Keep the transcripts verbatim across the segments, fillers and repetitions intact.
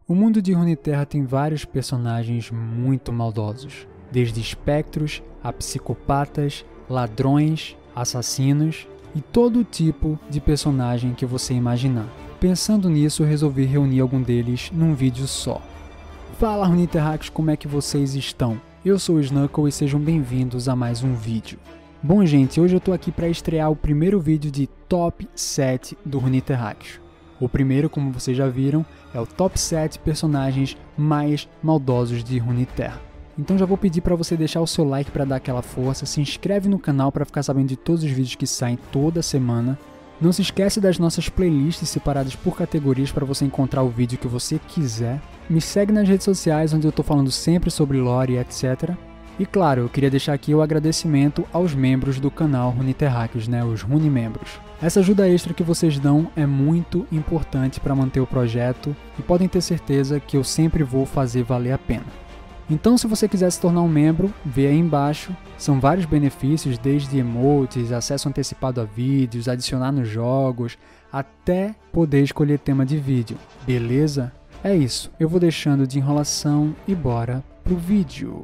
O mundo de Runeterra tem vários personagens muito maldosos, desde espectros a psicopatas, ladrões, assassinos e todo tipo de personagem que você imaginar. Pensando nisso, eu resolvi reunir algum deles num vídeo só. Fala Runeterráqueos, como é que vocês estão? Eu sou o Snuckle e sejam bem-vindos a mais um vídeo. Bom gente, hoje eu tô aqui para estrear o primeiro vídeo de Top sete do Runeterráqueos. O primeiro, como vocês já viram, é o Top sete personagens mais maldosos de Runeterra. Então já vou pedir para você deixar o seu like para dar aquela força, se inscreve no canal para ficar sabendo de todos os vídeos que saem toda semana. Não se esquece das nossas playlists separadas por categorias para você encontrar o vídeo que você quiser. Me segue nas redes sociais onde eu estou falando sempre sobre lore e etcétera. E claro, eu queria deixar aqui o agradecimento aos membros do canal Runeterráqueos, né, os Rune membros. Essa ajuda extra que vocês dão é muito importante para manter o projeto e podem ter certeza que eu sempre vou fazer valer a pena. Então, se você quiser se tornar um membro, vê aí embaixo, são vários benefícios, desde emotes, acesso antecipado a vídeos, adicionar nos jogos, até poder escolher tema de vídeo, beleza? É isso, eu vou deixando de enrolação e bora pro vídeo.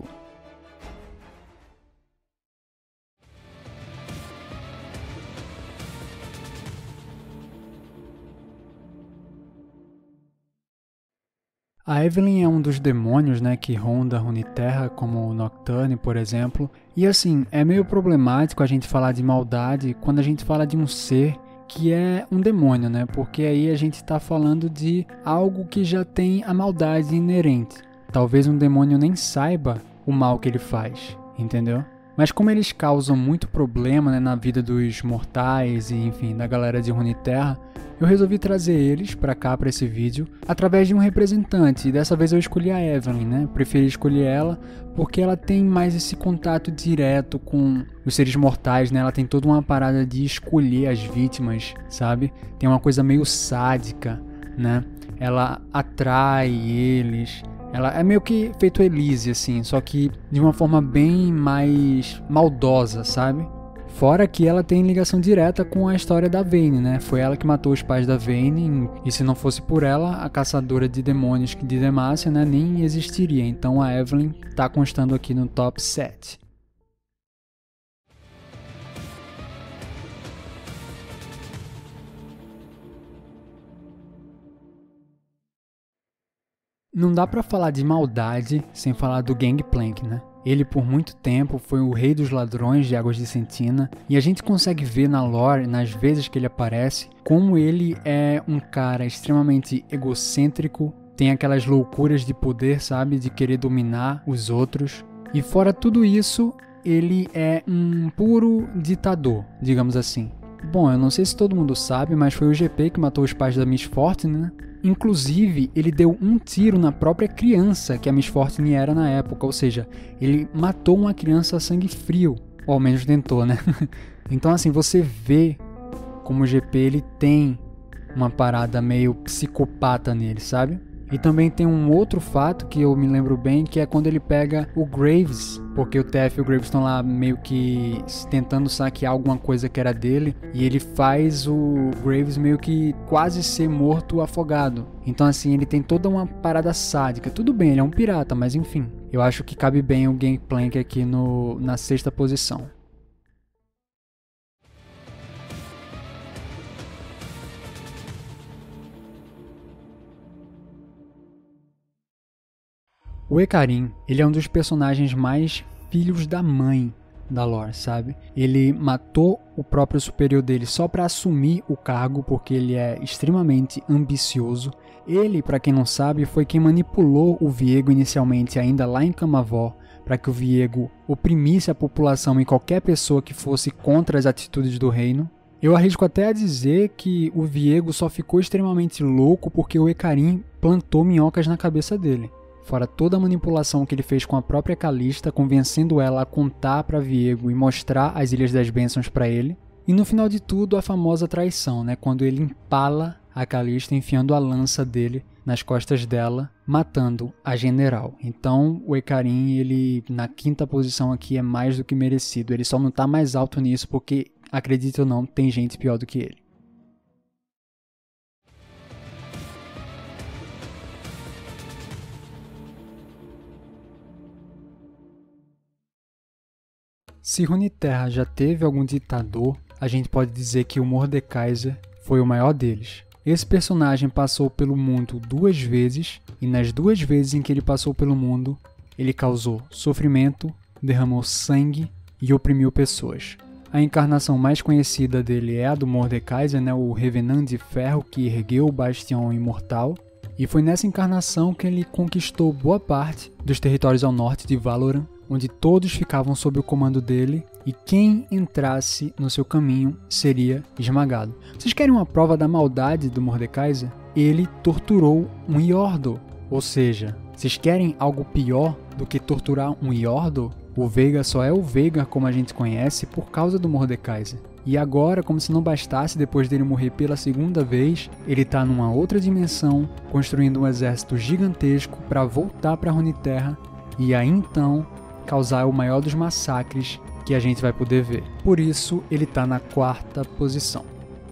A Evelynn é um dos demônios, né, que ronda Runeterra, como o Nocturne, por exemplo. E assim, é meio problemático a gente falar de maldade quando a gente fala de um ser que é um demônio, né? Porque aí a gente está falando de algo que já tem a maldade inerente. Talvez um demônio nem saiba o mal que ele faz, entendeu? Mas como eles causam muito problema, né, na vida dos mortais e enfim, da galera de Runeterra, eu resolvi trazer eles pra cá, pra esse vídeo, através de um representante. E dessa vez eu escolhi a Evelynn, né? Preferi escolher ela porque ela tem mais esse contato direto com os seres mortais, né? Ela tem toda uma parada de escolher as vítimas, sabe? Tem uma coisa meio sádica, né? Ela atrai eles. Ela é meio que feito Elise, assim, só que de uma forma bem mais maldosa, sabe? Fora que ela tem ligação direta com a história da Vayne, né? Foi ela que matou os pais da Vayne, e se não fosse por ela, a caçadora de demônios de Demacia, né, nem existiria. Então a Evelynn tá constando aqui no top sete. Não dá pra falar de maldade sem falar do Gangplank, né? Ele por muito tempo foi o rei dos ladrões de Águas de Sentina e a gente consegue ver na lore, nas vezes que ele aparece, como ele é um cara extremamente egocêntrico, tem aquelas loucuras de poder, sabe? De querer dominar os outros. E fora tudo isso, ele é um puro ditador, digamos assim. Bom, eu não sei se todo mundo sabe, mas foi o G P que matou os pais da Miss Fortune, né? Inclusive, ele deu um tiro na própria criança que a Miss Fortune era na época, ou seja, ele matou uma criança a sangue frio, ou ao menos tentou, né? Então assim, você vê como o G P ele tem uma parada meio psicopata nele, sabe? E também tem um outro fato que eu me lembro bem, que é quando ele pega o Graves, porque o T F e o Graves estão lá meio que tentando saquear alguma coisa que era dele, e ele faz o Graves meio que quase ser morto afogado. Então assim, ele tem toda uma parada sádica. Tudo bem, ele é um pirata, mas enfim, eu acho que cabe bem o Gangplank aqui no, na sexta posição. O Hecarim, ele é um dos personagens mais filhos da mãe da lore, sabe? Ele matou o próprio superior dele só para assumir o cargo, porque ele é extremamente ambicioso. Ele, para quem não sabe, foi quem manipulou o Viego inicialmente ainda lá em Camavor, para que o Viego oprimisse a população e qualquer pessoa que fosse contra as atitudes do reino. Eu arrisco até a dizer que o Viego só ficou extremamente louco porque o Hecarim plantou minhocas na cabeça dele. Fora toda a manipulação que ele fez com a própria Calista, convencendo ela a contar para Viego e mostrar as Ilhas das Bênçãos para ele. E no final de tudo, a famosa traição, né? Quando ele empala a Calista enfiando a lança dele nas costas dela, matando a general. Então o Hecarim, ele na quinta posição aqui é mais do que merecido. Ele só não tá mais alto nisso porque, acredite ou não, tem gente pior do que ele. Se Runeterra já teve algum ditador, a gente pode dizer que o Mordekaiser foi o maior deles. Esse personagem passou pelo mundo duas vezes, e nas duas vezes em que ele passou pelo mundo, ele causou sofrimento, derramou sangue e oprimiu pessoas. A encarnação mais conhecida dele é a do Mordekaiser, né, o Revenant de Ferro que ergueu o Bastião Imortal, e foi nessa encarnação que ele conquistou boa parte dos territórios ao norte de Valoran, onde todos ficavam sob o comando dele e quem entrasse no seu caminho seria esmagado. Vocês querem uma prova da maldade do Mordekaiser? Ele torturou um Yordle, ou seja, vocês querem algo pior do que torturar um Yordle? O Veigar só é o Veigar como a gente conhece por causa do Mordekaiser. E agora, como se não bastasse, depois dele morrer pela segunda vez, ele está numa outra dimensão, construindo um exército gigantesco para voltar para Runeterra e aí então causar o maior dos massacres que a gente vai poder ver. Por isso, ele está na quarta posição.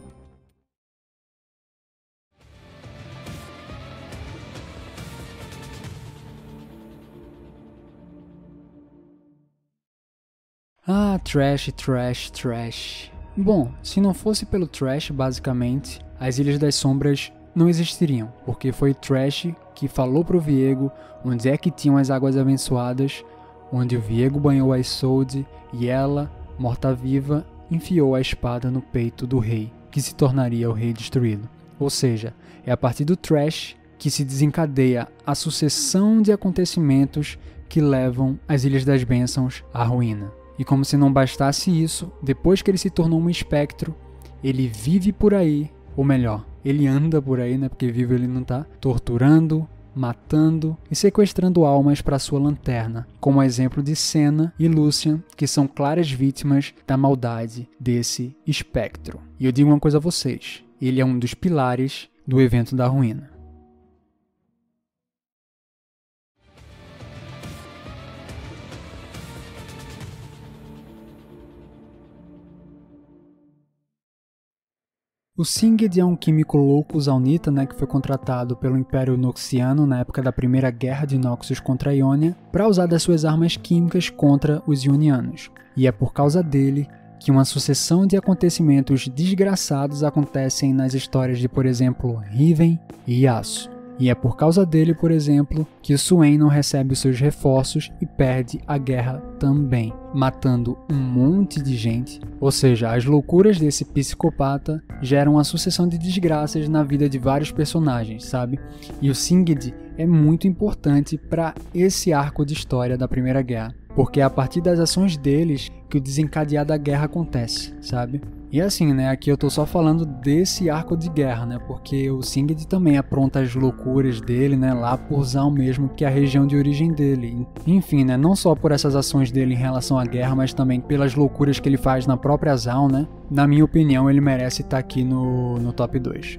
Ah, trash, trash, trash. Bom, se não fosse pelo trash, basicamente, as Ilhas das Sombras não existiriam, porque foi Trash que falou pro Viego onde é que tinham as Águas Abençoadas, onde o Viego banhou a Isolde e ela, morta-viva, enfiou a espada no peito do rei, que se tornaria o rei destruído. Ou seja, é a partir do Trash que se desencadeia a sucessão de acontecimentos que levam as Ilhas das Bênçãos à ruína. E como se não bastasse isso, depois que ele se tornou um espectro, ele vive por aí, ou melhor, ele anda por aí, né, porque vivo ele não tá, torturando, matando e sequestrando almas para sua lanterna, como exemplo de Senna e Lucian, que são claras vítimas da maldade desse espectro. E eu digo uma coisa a vocês, ele é um dos pilares do evento da ruína. O Singed é um químico louco zaunita, né, que foi contratado pelo Império Noxiano na época da Primeira Guerra de Noxus contra a Ionia para usar das suas armas químicas contra os Ionianos. E é por causa dele que uma sucessão de acontecimentos desgraçados acontecem nas histórias de, por exemplo, Riven e Yasuo. E é por causa dele, por exemplo, que Swain não recebe os seus reforços e perde a guerra também, matando um monte de gente. Ou seja, as loucuras desse psicopata geram uma sucessão de desgraças na vida de vários personagens, sabe? E o Singed é muito importante para esse arco de história da Primeira Guerra, porque é a partir das ações deles que o desencadear da guerra acontece, sabe? E assim, né, aqui eu tô só falando desse arco de guerra, né, porque o Singed também apronta as loucuras dele, né, lá por Zaun mesmo, que é a região de origem dele. Enfim, né, não só por essas ações dele em relação à guerra, mas também pelas loucuras que ele faz na própria Zaun, né, na minha opinião ele merece estar aqui no, no top dois.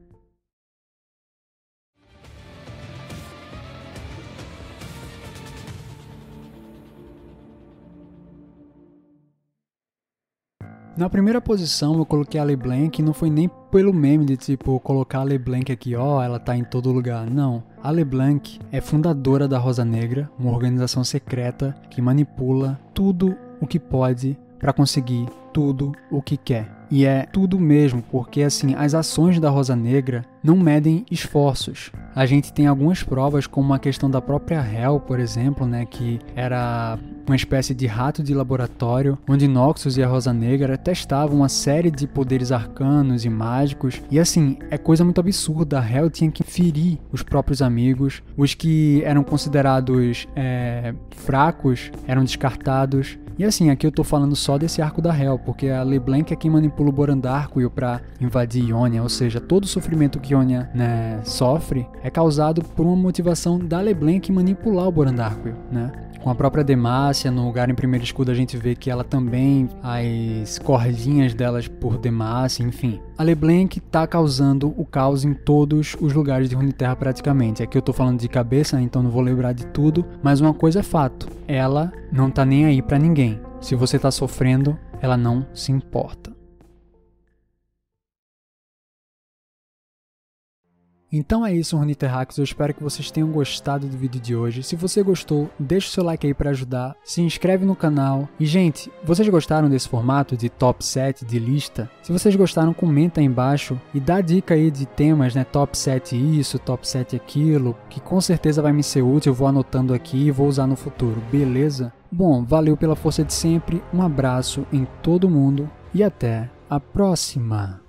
Na primeira posição eu coloquei a LeBlanc, e não foi nem pelo meme de tipo colocar a LeBlanc aqui, ó, ela tá em todo lugar. Não, a LeBlanc é fundadora da Rosa Negra, uma organização secreta que manipula tudo o que pode para conseguir tudo o que quer. E é tudo mesmo, porque assim, as ações da Rosa Negra não medem esforços. A gente tem algumas provas, como a questão da própria Hel, por exemplo, né, que era uma espécie de rato de laboratório, onde Noxus e a Rosa Negra testavam uma série de poderes arcanos e mágicos. E assim, é coisa muito absurda, a Hel tinha que ferir os próprios amigos, os que eram considerados é, fracos eram descartados. E assim, aqui eu tô falando só desse arco da Hel, porque a LeBlanc é quem manipula o Borandarkuil pra invadir Ionia, ou seja, todo o sofrimento que Ionia, né, sofre é causado por uma motivação da LeBlanc manipular o Borandarkuil, né? Com a própria Demacia, no lugar em Primeiro Escudo a gente vê que ela também, as cordinhas delas por Demacia, enfim. A LeBlanc tá causando o caos em todos os lugares de Runeterra praticamente. Aqui eu tô falando de cabeça, então não vou lembrar de tudo, mas uma coisa é fato, ela não tá nem aí pra ninguém. Se você tá sofrendo, ela não se importa. Então é isso, Runiterráqueos, eu espero que vocês tenham gostado do vídeo de hoje. Se você gostou, deixa o seu like aí para ajudar, se inscreve no canal. E gente, vocês gostaram desse formato de top sete, de lista? Se vocês gostaram, comenta aí embaixo e dá dica aí de temas, né? top sete isso, top sete aquilo, que com certeza vai me ser útil, eu vou anotando aqui e vou usar no futuro, beleza? Bom, valeu pela força de sempre, um abraço em todo mundo e até a próxima!